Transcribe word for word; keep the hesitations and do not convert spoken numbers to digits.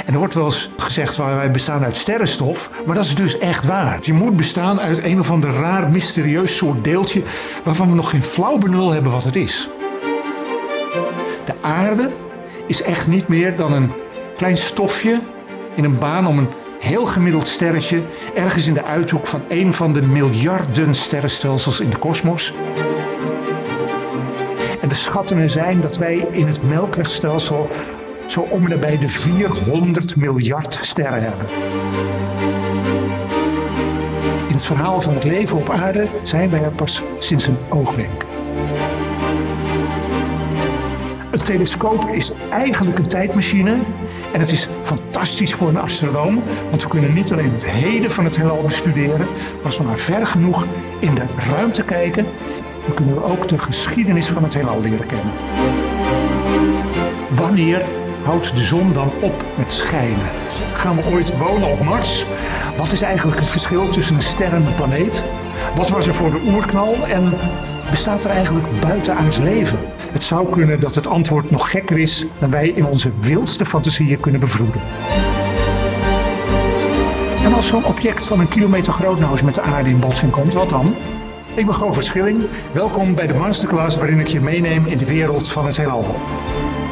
En er wordt wel eens gezegd, wij bestaan uit sterrenstof, maar dat is dus echt waar. Je moet bestaan uit een of ander raar, mysterieus soort deeltje waarvan we nog geen flauw benul hebben wat het is. De aarde is echt niet meer dan een klein stofje in een baan om een heel gemiddeld sterretje ergens in de uithoek van een van de miljarden sterrenstelsels in de kosmos. En de schattingen zijn dat wij in het Melkwegstelsel zo om en nabij de vierhonderd miljard sterren hebben. In het verhaal van het leven op aarde zijn wij er pas sinds een oogwenk. Een telescoop is eigenlijk een tijdmachine en het is fantastisch voor een astronoom, want we kunnen niet alleen het heden van het heelal bestuderen, maar als we maar ver genoeg in de ruimte kijken, dan kunnen we ook de geschiedenis van het heelal leren kennen. Wanneer houdt de zon dan op met schijnen? Gaan we ooit wonen op Mars? Wat is eigenlijk het verschil tussen een ster en een planeet? Wat was er voor de oerknal en bestaat er eigenlijk buitenaards leven? Het zou kunnen dat het antwoord nog gekker is dan wij in onze wildste fantasieën kunnen bevroeden. En als zo'n object van een kilometer groot nou eens met de aarde in botsing komt, wat dan? Ik ben Govert Schilling. Welkom bij de masterclass waarin ik je meeneem in de wereld van het heelal.